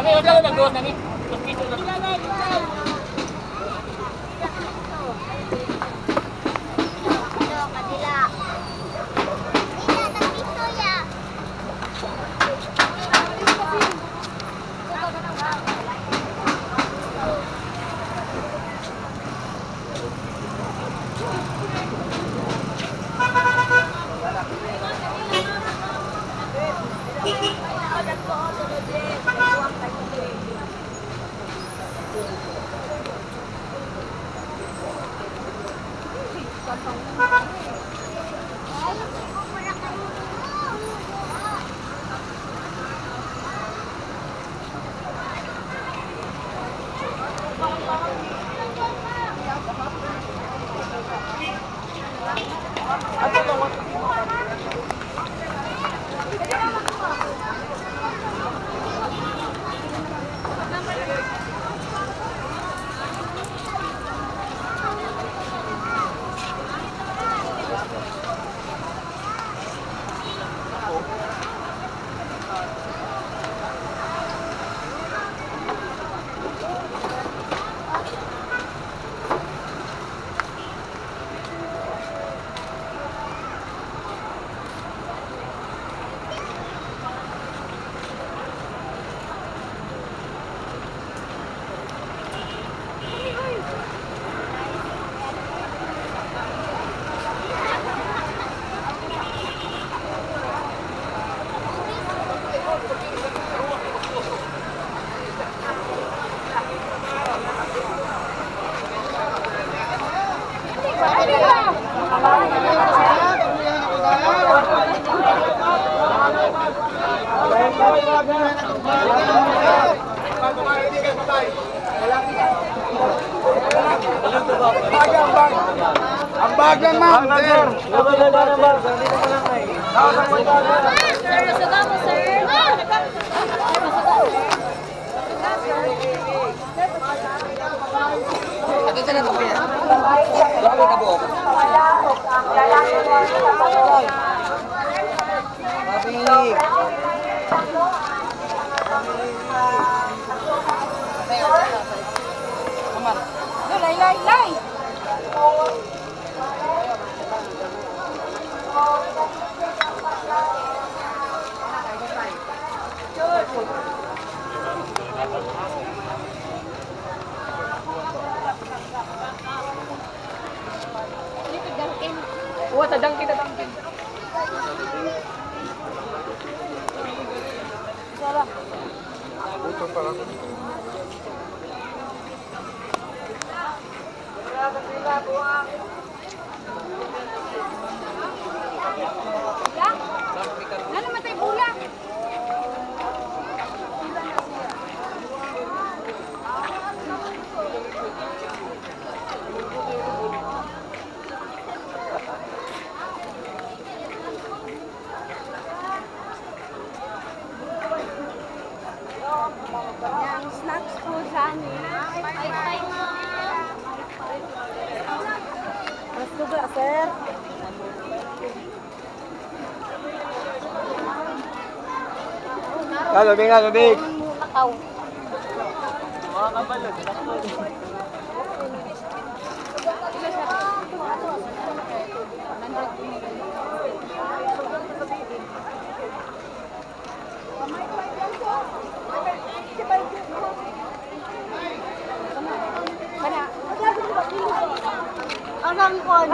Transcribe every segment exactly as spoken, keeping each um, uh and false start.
Ang bagan ma'am, sir. Sir, masaga mo, sir. Ito sa nato kaya. Dami ka buok. Mabig. Aman. Lay, lay, lay. Wah, tadang kita tangkin. Salah. Utang pa lang. Ya? Ano matay bula? Yang snacks po dyan eh. Bye-bye mo. Mas tuga, sir. Ah, lumig nga, lumig. Nakaw. Mga kabalog. Ang kon.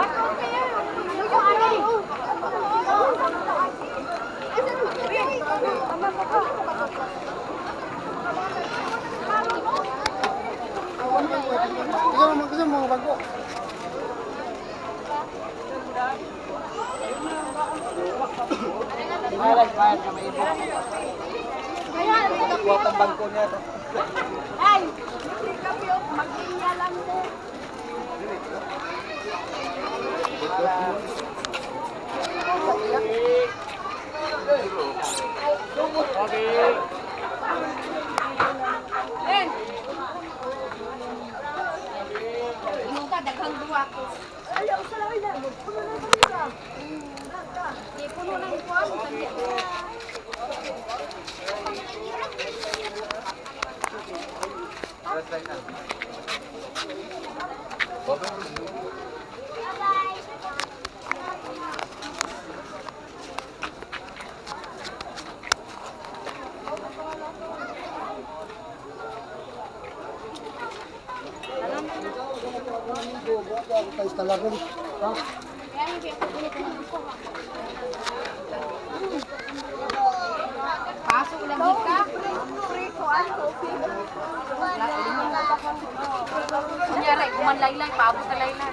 Ikaw naman kasi mga bago. Malas, malas na may iba. Kuha pang bangko niya. Ay! Mag-inya lang mo. Okay. Ben! Yung ka, daghang duwa ko. Ayaw, sa laki na. Puno na ito nila. Di, puno na ito. talaga. Ha? Pasok lagi ka. Kunyari, kuman laylay, paabot na laylay.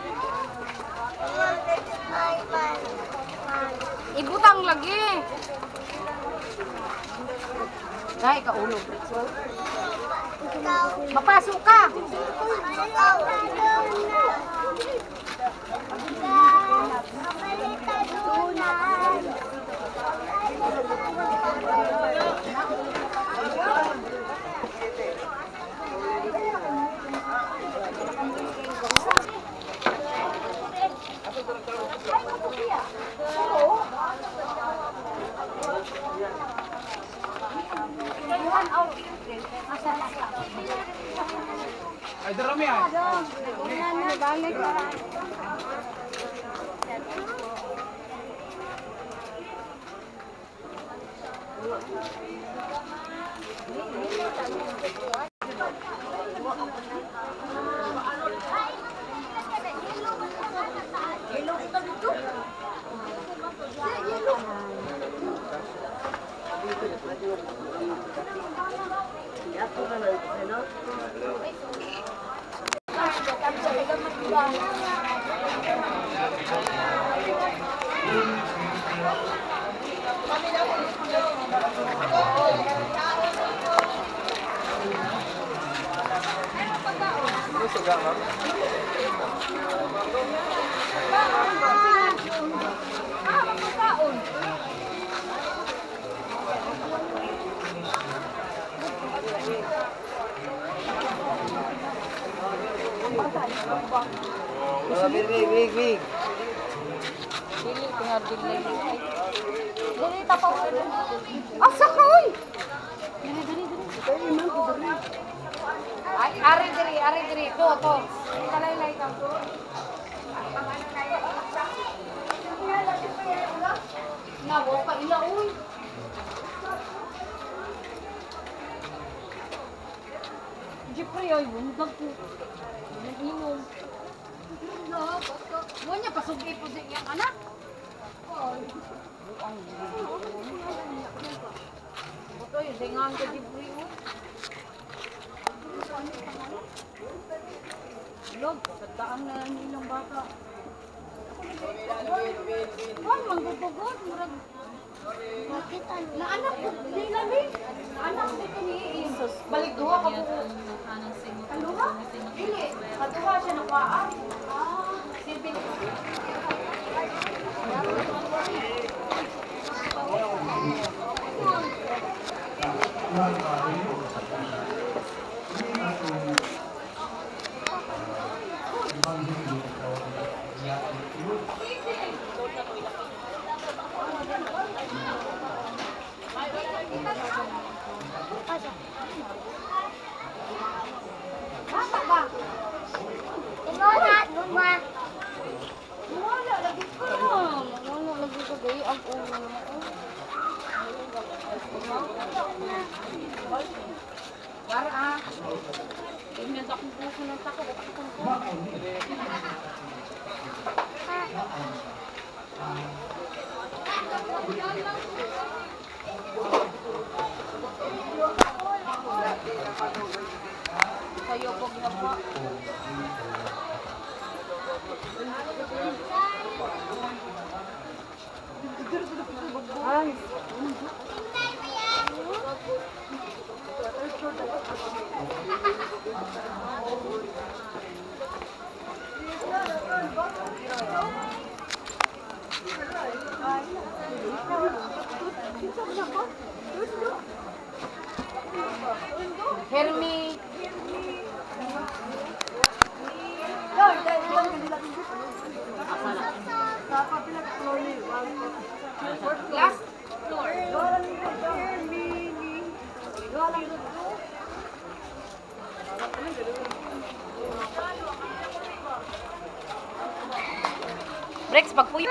Ibutang lagi. Dahil ka ulo. Mapasok ka. Ay, darami ah. Balik ka. Big, big, big, big. Dili tinggal dili. Dili tapaw. Asa ka oy? Dili dili dili. Ay, ari diri, ari diri. To, to. Kalay-lay ka. Nago pa ila oy. Jepre oy, bundag ko. Nag-inom. No, mo niya pasugi po sa iyang anak. Oto yung dengang ka Jepre mo. Log, kataan na nilang bata. Ano, manggugugod, murag. Na anak ko, di namin. Anak ko ito ni Isus. Balik duha ka po. Kaluha? Dili, katuha siya na kwaan. Ah, silbi. Bata ba? Wala, wala. Wala lagi ko. Wala lagi ko gay ang ulo. Para ah. Tingnan sa kung puso ng tako, baka ko ko. Kayo po ginagawa. Ay. Hermi. Last floor. Breaks pagpuyo.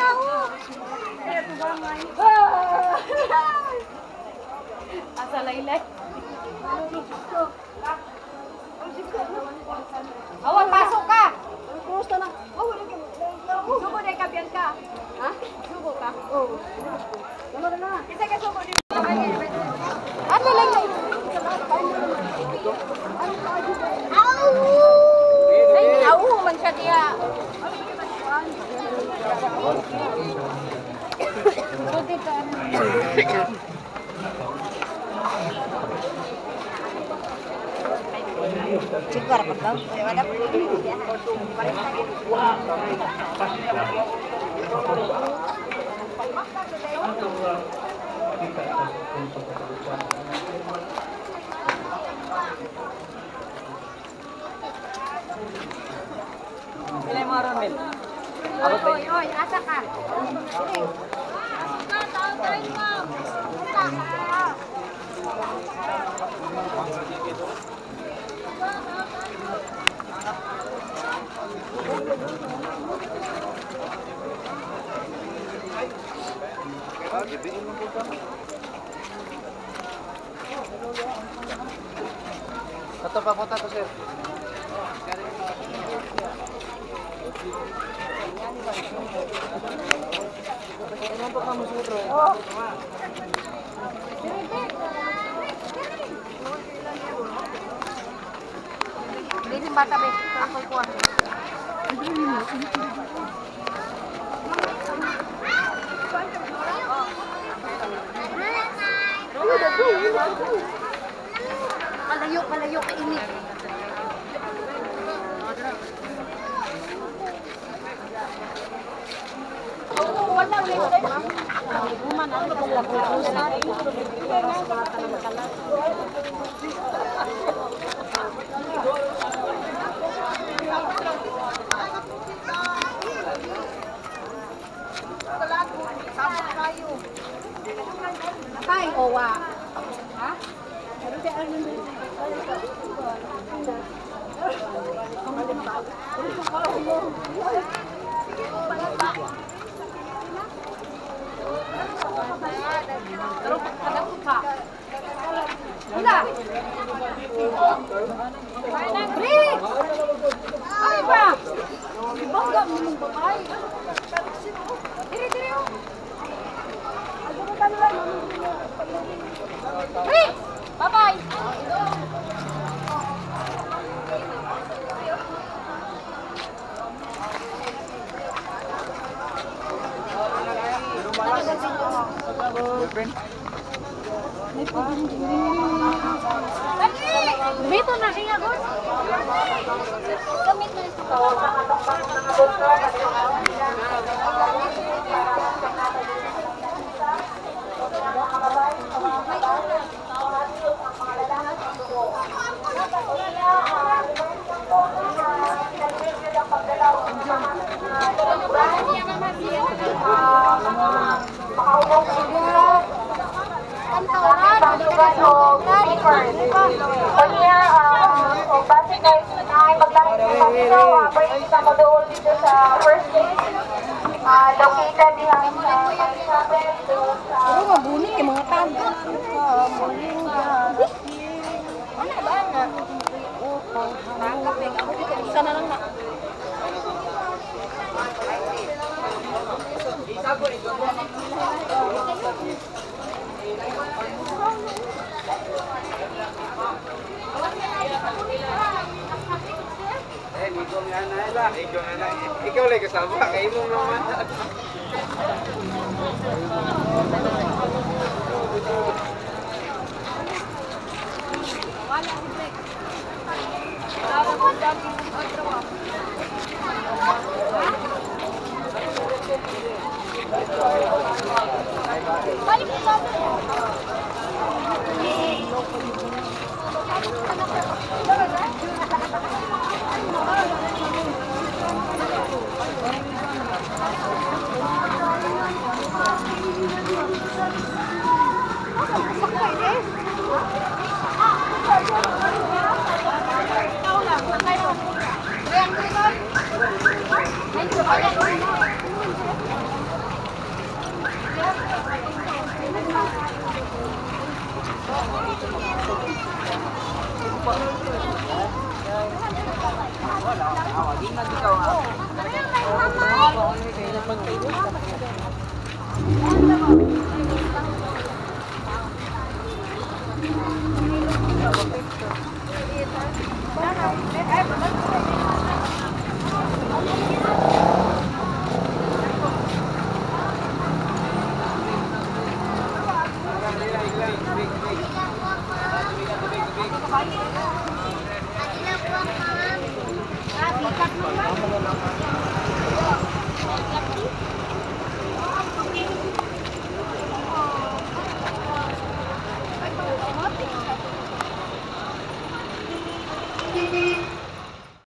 Asa laylay. Awan, pasok ka! Kumusta na? Sugo dahil ka, biyan ka. Ha? Sugo ka? Oo. Lama na na. Isa ka sugo din. Ano lang yun? Au! Ay, au man siya diya. Sugo ka. Chico, dapat daw. Ada. Pilih mo ron, Mel. Oy, oy, asa ka? Taon tayo, ma'am. Satu pak kota tuh, Sir. Untuk kamu suruh. Oh. Ini bata be, ako kuha. Malayo, malayo ka ini. Wala ulit tayo, ma'am. Human, ano kung lakulos natin? Para sa mga talang-talang. Tay, owa. Ha? Wala. Break! Ay ba? Bangga mo mong babae. Dire, dire. Break! Bye-bye! Dito na siya, Gus. Gamit na ito. Kanya, um, base guys, ay magdahil sa Panginoon, pwede sa madoon dito sa first gate, uh, located diyan sa Pagsaben, doon sa... Pero mabunik yung mga tanda. Ano ba na? Nakakapig ako dito. Isa na lang na. Eh, ikaw nga na lang. Ikaw nga na. Ikaw lang kasama. Kayo mo naman. Balik mo ba? Thank you. Thank you.